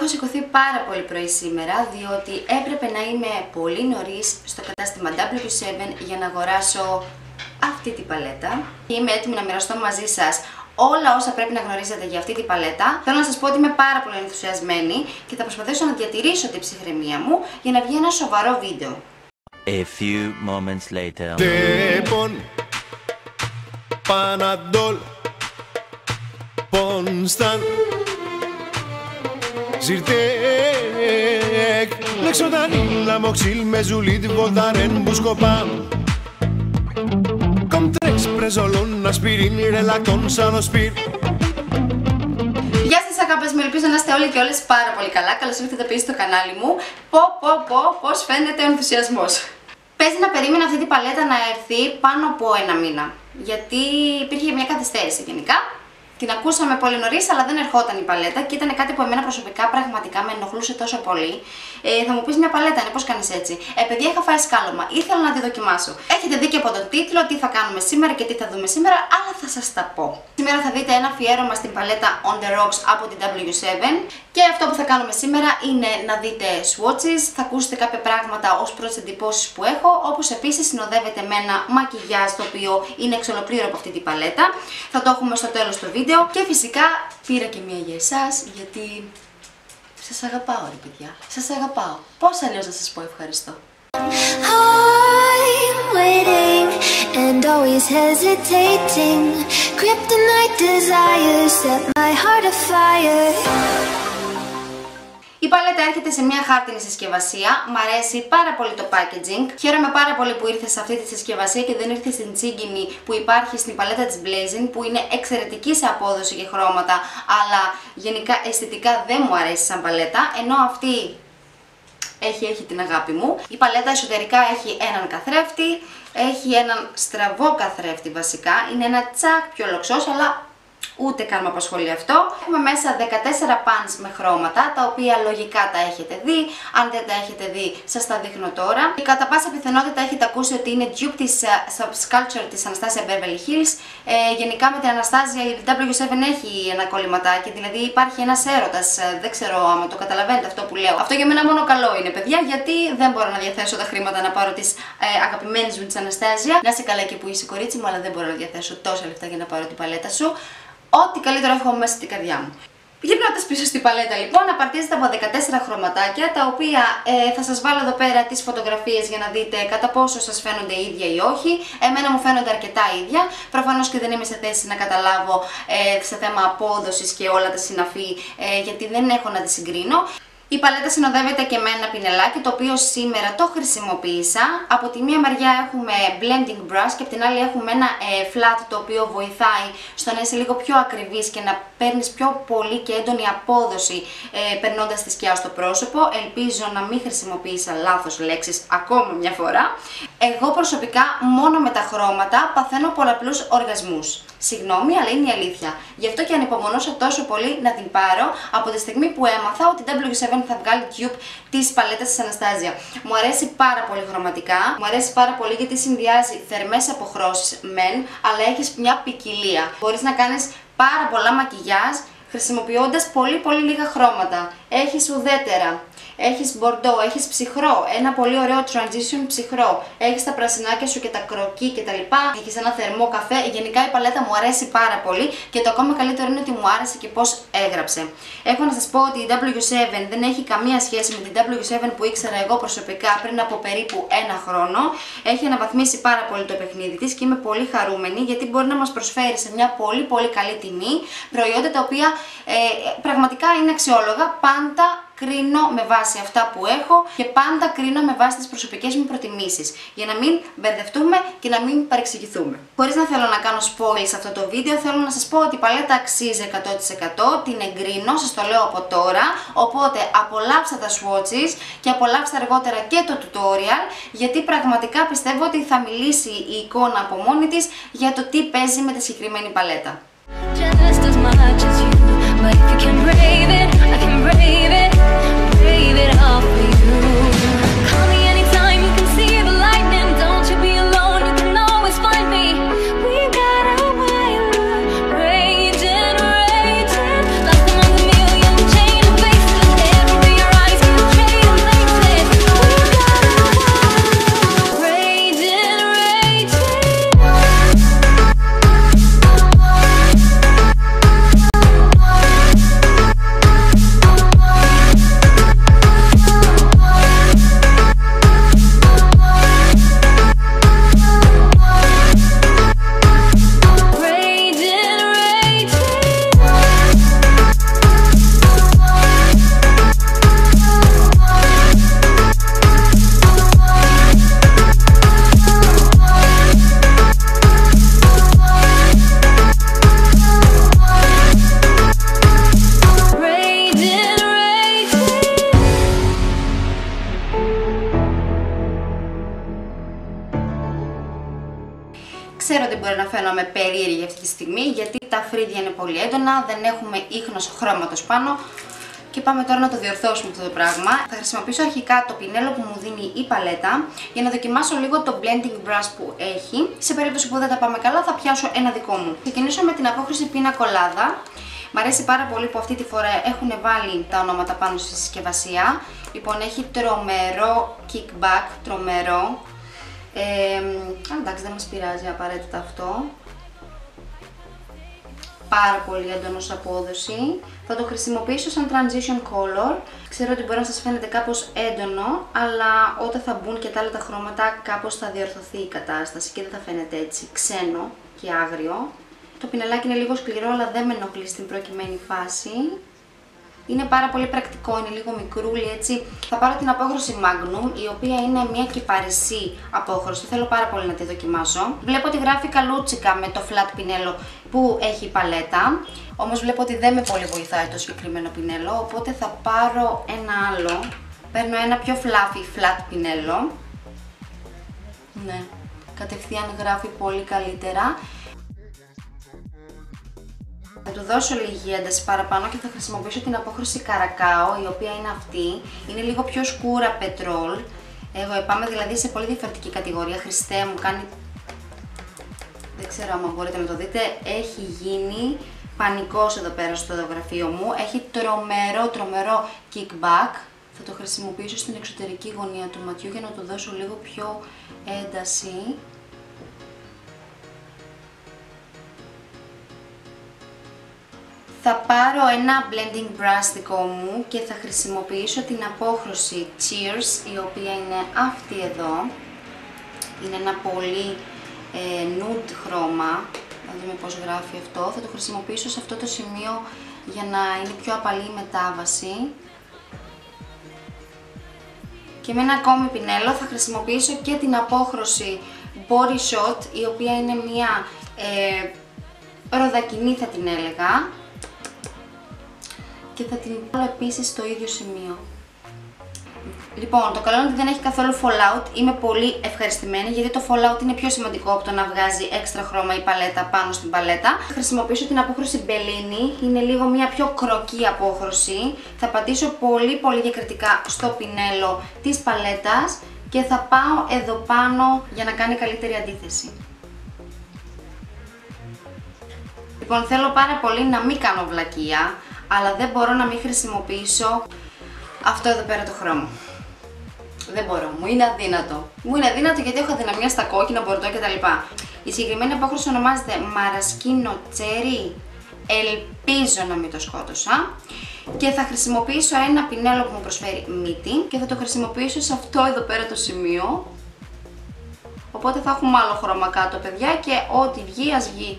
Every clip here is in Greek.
Έχω σηκωθεί πάρα πολύ πρωί σήμερα, διότι έπρεπε να είμαι πολύ νωρίς στο κατάστημα W7 για να αγοράσω αυτή την παλέτα. Είμαι έτοιμη να μοιραστώ μαζί σας όλα όσα πρέπει να γνωρίζετε για αυτή την παλέτα. Θέλω να σας πω ότι είμαι πάρα πολύ ενθουσιασμένη και θα προσπαθήσω να διατηρήσω την ψυχραιμία μου για να βγει ένα σοβαρό βίντεο. A few moments later. Τεπον, Παναντόλ, Πονσταν, Ζιρτέκ, Λεξοτανίλα, Μοξίλ, Μεζουλίτ, Βολταρέν, Μπουσκοπάμ, Κομτρέξ, Πρεζολόν, Ασπιρίν, Ρελακτόν, Σανοσπίρ. Γεια σας αγάπες μου, ελπίζω να είστε όλοι και όλες πάρα πολύ καλά. Καλώς ήρθατε πίσω στο κανάλι μου. Πώς φαίνεται ο ενθουσιασμός. Παίζει να περίμενα αυτή την παλέτα να έρθει πάνω από ένα μήνα, γιατί υπήρχε μια καθυστέρηση γενικά. Την ακούσαμε πολύ νωρίς, αλλά δεν ερχόταν η παλέτα και ήταν κάτι που εμένα προσωπικά πραγματικά με ενοχλούσε τόσο πολύ. Θα μου πεις, μια παλέτα είναι, πώς κάνεις έτσι? Παιδιά, είχα φάει σκάλωμα, ήθελα να τη δοκιμάσω. Έχετε δει και από τον τίτλο τι θα κάνουμε σήμερα και τι θα δούμε σήμερα, αλλά θα σας τα πω. Σήμερα θα δείτε ένα αφιέρωμα στην παλέτα On The Rocks από την W7 και αυτό που θα κάνουμε σήμερα είναι να δείτε swatches, θα ακούσετε κάποια πράγματα ως πρώτες εντυπώσεις που έχω, όπως επίσης συνοδεύεται με ένα μακιγιάζ το οποίο είναι εξ ολοκλήρου από αυτή την παλέτα. Θα το έχουμε στο τέλος του βίντεο. Και φυσικά πήρα και μία για εσάς, γιατί σας αγαπάω ρε παιδιά, σας αγαπάω. Πώς αλλιώς να σας πω ευχαριστώ. I'm waiting and always hesitating. Kryptonite desires set my heart afire. Η παλέτα έρχεται σε μια χάρτινη συσκευασία, μ' αρέσει πάρα πολύ το packaging. Χαίρομαι πάρα πολύ που ήρθε σε αυτή τη συσκευασία και δεν ήρθε στην τσίγκινη που υπάρχει στην παλέτα της Blazing, που είναι εξαιρετική σε απόδοση και χρώματα, αλλά γενικά αισθητικά δεν μου αρέσει σαν παλέτα, ενώ αυτή έχει την αγάπη μου. Η παλέτα εσωτερικά έχει έναν καθρέφτη, έχει έναν στραβό καθρέφτη βασικά, είναι ένα τσακ πιο λοξός, αλλά ούτε καν με απασχολεί αυτό. Έχουμε μέσα 14 pans με χρώματα, τα οποία λογικά τα έχετε δει. Αν δεν τα έχετε δει, σας τα δείχνω τώρα. Και κατά πάσα πιθανότητα έχετε ακούσει ότι είναι dupe της Subsculpture της Anastasia Beverly Hills. Γενικά με την Anastasia η W7 έχει ένα κολληματάκι, δηλαδή υπάρχει ένας έρωτας. Δεν ξέρω αν το καταλαβαίνετε αυτό που λέω. Αυτό για μένα μόνο καλό είναι, παιδιά, γιατί δεν μπορώ να διαθέσω τα χρήματα να πάρω τις αγαπημένες μου της Anastasia. Να είσαι καλά και που είσαι, κορίτσι μου, αλλά δεν μπορώ να διαθέσω τόσα λεφτά για να πάρω την παλέτα σου. Ό,τι καλύτερο έχω μέσα στην καρδιά μου. Γυρνώντας πίσω στην παλέτα λοιπόν, απαρτίζεται από 14 χρωματάκια, τα οποία θα σας βάλω εδώ πέρα τις φωτογραφίες για να δείτε κατά πόσο σας φαίνονται ίδια ή όχι. Εμένα μου φαίνονται αρκετά ίδια, προφανώς και δεν είμαι σε θέση να καταλάβω σε θέμα απόδοσης και όλα τα συναφή, γιατί δεν έχω να τις συγκρίνω. Η παλέτα συνοδεύεται και με ένα πινελάκι, το οποίο σήμερα το χρησιμοποίησα. Από τη μία μεριά έχουμε blending brush και από την άλλη έχουμε ένα flat, το οποίο βοηθάει στο να είσαι λίγο πιο ακριβής και να παίρνεις πιο πολύ και έντονη απόδοση περνώντας τη σκιά στο πρόσωπο. Ελπίζω να μην χρησιμοποίησα λάθος λέξεις ακόμα μια φορά. Εγώ προσωπικά μόνο με τα χρώματα παθαίνω πολλαπλούς οργασμούς. Συγγνώμη, αλλά είναι η αλήθεια. Γι' αυτό και ανυπομονούσα τόσο πολύ να την πάρω από τη στιγμή που έμαθα ότι η W7 θα βγάλει dupe της παλέτας της Anastasia. Μου αρέσει πάρα πολύ χρωματικά, μου αρέσει πάρα πολύ γιατί συνδυάζει θερμές αποχρώσεις μεν, αλλά έχεις μια ποικιλία. Μπορείς να κάνεις πάρα πολλά μακιγιάζ χρησιμοποιώντας πολύ λίγα χρώματα. Έχεις ουδέτερα, έχεις μπορντό, έχεις ψυχρό, ένα πολύ ωραίο transition ψυχρό, έχεις τα πρασινάκια σου και τα κροκί και τα λοιπά, έχεις ένα θερμό καφέ. Γενικά η παλέτα μου αρέσει πάρα πολύ και το ακόμα καλύτερο είναι ότι μου άρεσε και πώς έγραψε. Έχω να σας πω ότι η W7 δεν έχει καμία σχέση με την W7 που ήξερα εγώ προσωπικά πριν από περίπου ένα χρόνο. Έχει αναβαθμίσει πάρα πολύ το παιχνίδι της και είμαι πολύ χαρούμενη, γιατί μπορεί να μας προσφέρει σε μια πολύ καλή τιμή προϊόντα τα οποία πραγματικά είναι αξιόλογα. Πάντα κρίνω με βάση αυτά που έχω και πάντα κρίνω με βάση τις προσωπικές μου προτιμήσεις, για να μην μπερδευτούμε και να μην παρεξηγηθούμε. Χωρίς να θέλω να κάνω spoil σε αυτό το βίντεο, θέλω να σας πω ότι η παλέτα αξίζει 100%, την εγκρίνω, σας το λέω από τώρα, οπότε απολαύστε τα swatches και απολαύστε αργότερα και το tutorial, γιατί πραγματικά πιστεύω ότι θα μιλήσει η εικόνα από μόνη της για το τι παίζει με τη συγκεκριμένη παλέτα. But if you can brave it, I can brave it all for you. Call me anytime, you can see the lightning. Don't you be alone, you can always find me. We got a wild raging, like among a million chain of faces. μπορεί να φαίνομαι περίεργη αυτή τη στιγμή, γιατί τα φρύδια είναι πολύ έντονα, δεν έχουμε ίχνος χρώματος πάνω. Και πάμε τώρα να το διορθώσουμε αυτό το πράγμα. Θα χρησιμοποιήσω αρχικά το πινέλο που μου δίνει η παλέτα για να δοκιμάσω λίγο το blending brush που έχει. Σε περίπτωση που δεν τα πάμε καλά θα πιάσω ένα δικό μου. Ξεκινήσω με την απόχρωση πίνα κολάδα. Μ' αρέσει πάρα πολύ που αυτή τη φορά έχουν βάλει τα ονόματα πάνω στη συσκευασία. Λοιπόν, έχει τρομερό kickback, τρομερό. Εντάξει, δεν μας πειράζει απαραίτητα αυτό. Πάρα πολύ έντονος απόδοση. Θα το χρησιμοποιήσω σαν transition color. Ξέρω ότι μπορεί να σας φαίνεται κάπως έντονο, αλλά όταν θα μπουν και τα άλλα τα χρώματα κάπως θα διορθωθεί η κατάσταση και δεν θα φαίνεται έτσι ξένο και άγριο. Το πινελάκι είναι λίγο σκληρό, αλλά δεν με ενοχλεί στην προκειμένη φάση. Είναι πάρα πολύ πρακτικό, είναι λίγο μικρούλι έτσι. Θα πάρω την απόχρωση Magnum, η οποία είναι μια κυπαρισή απόχρωση. Θέλω πάρα πολύ να τη δοκιμάσω. Βλέπω ότι γράφει καλούτσικα με το flat πινέλο που έχει η παλέτα. Όμως βλέπω ότι δεν με πολύ βοηθάει το συγκεκριμένο πινέλο, οπότε θα πάρω ένα άλλο. Παίρνω ένα πιο fluffy flat πινέλο. Ναι, κατευθείαν γράφει πολύ καλύτερα. Θα του δώσω λίγη ένταση παραπάνω και θα χρησιμοποιήσω την απόχρωση Καρακάο, η οποία είναι αυτή. Είναι λίγο πιο σκούρα πετρόλ. Πάμε δηλαδή σε πολύ διαφορετική κατηγορία. Χριστέ μου, κάνει... Δεν ξέρω αν μπορείτε να το δείτε. Έχει γίνει πανικός εδώ πέρα στο γραφείο μου. Έχει τρομερό kickback. Θα το χρησιμοποιήσω στην εξωτερική γωνία του ματιού για να του δώσω λίγο πιο ένταση. Θα πάρω ένα blending brush δικό μου και θα χρησιμοποιήσω την απόχρωση Cheers, η οποία είναι αυτή εδώ. Είναι ένα πολύ nude χρώμα, να δούμε πώς γράφει αυτό. Θα το χρησιμοποιήσω σε αυτό το σημείο για να είναι πιο απαλή η μετάβαση. Και με ένα ακόμη πινέλο θα χρησιμοποιήσω και την απόχρωση Body Shot, η οποία είναι μια ροδακινή θα την έλεγα. Και θα την βάλω επίσης στο ίδιο σημείο. Λοιπόν, το καλό είναι ότι δεν έχει καθόλου fallout. Είμαι πολύ ευχαριστημένη γιατί το fallout είναι πιο σημαντικό από το να βγάζει έξτρα χρώμα η παλέτα πάνω στην παλέτα. Θα χρησιμοποιήσω την απόχρωση Bellini. Είναι λίγο μια πιο κροκή απόχρωση. Θα πατήσω πολύ διακριτικά στο πινέλο της παλέτας και θα πάω εδώ πάνω για να κάνει καλύτερη αντίθεση. Λοιπόν, θέλω πάρα πολύ να μην κάνω βλακεία, αλλά δεν μπορώ να μην χρησιμοποιήσω αυτό εδώ πέρα το χρώμα. Δεν μπορώ, μου είναι αδύνατο. Μου είναι αδύνατο γιατί έχω αδυναμία στα κόκκινα, μπορντό κτλ. Η συγκεκριμένη απόχρωση ονομάζεται Maraschino Cherry. Ελπίζω να μην το σκότωσα. Και θα χρησιμοποιήσω ένα πινέλο που μου προσφέρει μύτη και θα το χρησιμοποιήσω σε αυτό εδώ πέρα το σημείο. Οπότε θα έχουμε άλλο χρώμα κάτω, παιδιά, και ό,τι βγει ας βγει.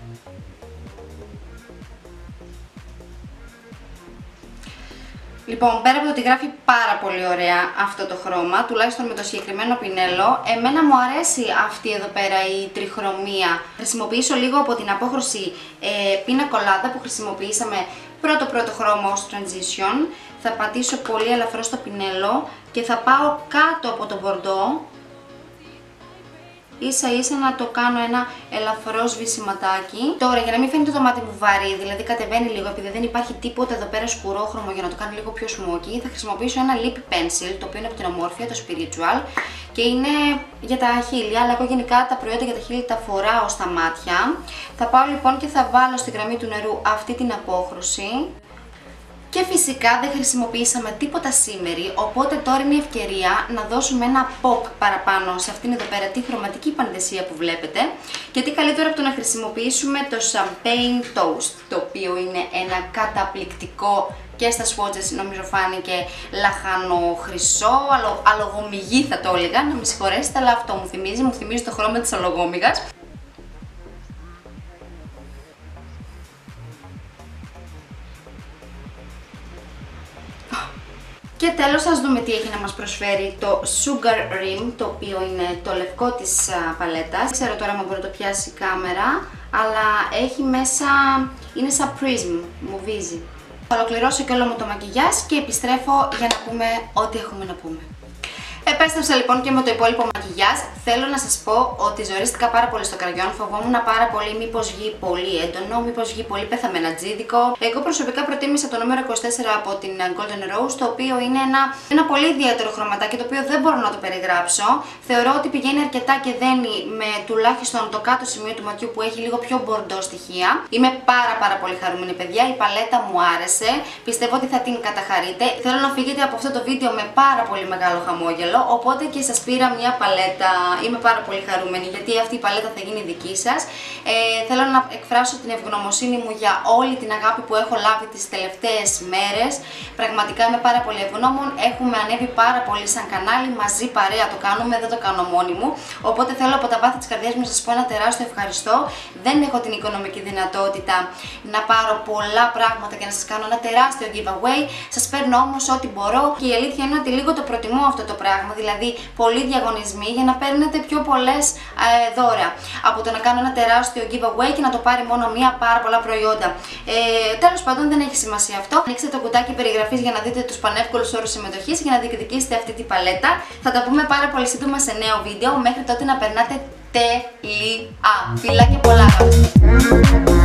Λοιπόν, πέρα από το ότι γράφει πάρα πολύ ωραία αυτό το χρώμα, τουλάχιστον με το συγκεκριμένο πινέλο, εμένα μου αρέσει αυτή εδώ πέρα η τριχρωμία. Χρησιμοποιήσω λίγο από την απόχρωση πίνα κολάδα που χρησιμοποιήσαμε πρώτο χρώμα ως transition. Θα πατήσω πολύ ελαφρώς στο πινέλο και θα πάω κάτω από το μπορντό, ίσα ίσα να το κάνω ένα ελαφρό σβησιματάκι. Τώρα, για να μην φαίνεται το μάτι μου βαρύ, δηλαδή κατεβαίνει λίγο, επειδή δεν υπάρχει τίποτα εδώ πέρα σκουρόχρωμο για να το κάνει λίγο πιο smoky, θα χρησιμοποιήσω ένα lip pencil, το οποίο είναι από την Ομόρφια, το Spiritual, και είναι για τα χείλια, αλλά εγώ γενικά τα προϊόντα για τα χείλη τα φοράω στα μάτια. Θα πάω λοιπόν και θα βάλω στη γραμμή του νερού αυτή την απόχρωση. Και φυσικά δεν χρησιμοποιήσαμε τίποτα σήμερι, οπότε τώρα είναι η ευκαιρία να δώσουμε ένα pop παραπάνω σε αυτήν εδώ πέρα τη χρωματική πανδεσία που βλέπετε. Και τι καλύτερο από το να χρησιμοποιήσουμε το Champagne Toast, το οποίο είναι ένα καταπληκτικό, και στα swatches νομίζω φάνηκε λαχανοχρυσό, αλογομυγή θα το έλεγα, να με συγχωρέσετε, αλλά αυτό μου θυμίζει το χρώμα της αλογόμυγας. Και τέλος ας δούμε τι έχει να μας προσφέρει το Sugar Rim, το οποίο είναι το λευκό της παλέτας. Δεν ξέρω τώρα αν μπορεί να το πιάσει η κάμερα, αλλά έχει μέσα, είναι σαν prism, μου βίζει. Θα ολοκληρώσω και όλο μου το μακιγιάζ και επιστρέφω για να πούμε ό,τι έχουμε να πούμε. Επέστρεψα λοιπόν και με το υπόλοιπο μακιγιάζ. Θέλω να σας πω ότι ζορίστηκα πάρα πολύ στο κραγιόν. Φοβόμουν πάρα πολύ μήπως βγει πολύ έντονο, μήπως βγει πολύ πεθαμενατζίδικο. Εγώ προσωπικά προτίμησα το νούμερο 24 από την Golden Rose, το οποίο είναι ένα πολύ ιδιαίτερο χρωματάκι, το οποίο δεν μπορώ να το περιγράψω. Θεωρώ ότι πηγαίνει αρκετά και δένει με τουλάχιστον το κάτω σημείο του ματιού που έχει λίγο πιο μπορντό στοιχεία. Είμαι πάρα πολύ χαρούμενη, παιδιά. Η παλέτα μου άρεσε. Πιστεύω ότι θα την καταχαρείτε. Θέλω να φύγετε από αυτό το βίντεο με πάρα πολύ μεγάλο χαμόγελο. Οπότε και σας πήρα μια παλέτα. Είμαι πάρα πολύ χαρούμενη γιατί αυτή η παλέτα θα γίνει δική σας. Θέλω να εκφράσω την ευγνωμοσύνη μου για όλη την αγάπη που έχω λάβει τις τελευταίες μέρες. Πραγματικά είμαι πάρα πολύ ευγνώμων. Έχουμε ανέβει πάρα πολύ σαν κανάλι, μαζί παρέα το κάνουμε, δεν το κάνω μόνη μου. Οπότε θέλω από τα βάθη της καρδιάς μου να σας πω ένα τεράστιο ευχαριστώ. Δεν έχω την οικονομική δυνατότητα να πάρω πολλά πράγματα και να σας κάνω ένα τεράστιο giveaway. Σας παίρνω όμως ό,τι μπορώ και η αλήθεια είναι ότι λίγο το προτιμώ αυτό το πράγμα. Δηλαδή, πολλοί διαγωνισμοί για να παίρνετε πιο πολλές δώρα. Από το να κάνω ένα τεράστιο giveaway και να το πάρει μόνο μία, πάρα πολλά προϊόντα. Τέλος πάντων, δεν έχει σημασία αυτό. Ανοίξτε το κουτάκι περιγραφής για να δείτε τους πανεύκολους όρους συμμετοχής για να διεκδικήσετε αυτή τη παλέτα. Θα τα πούμε πάρα πολύ σύντομα σε νέο βίντεο. Μέχρι τότε να περνάτε τέλεια. Φιλάκια πολλά.